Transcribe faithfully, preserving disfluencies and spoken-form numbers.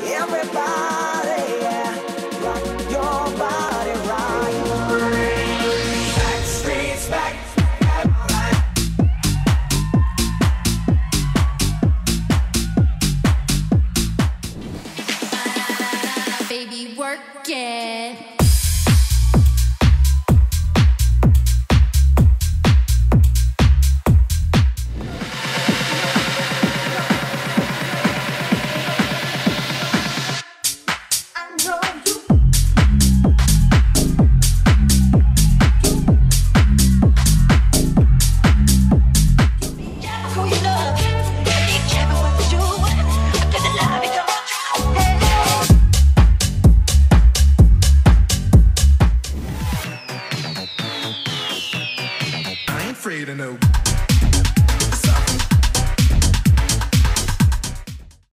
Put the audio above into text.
Everybody, yeah, rock your body right. Backstreet's back. Baby, work it.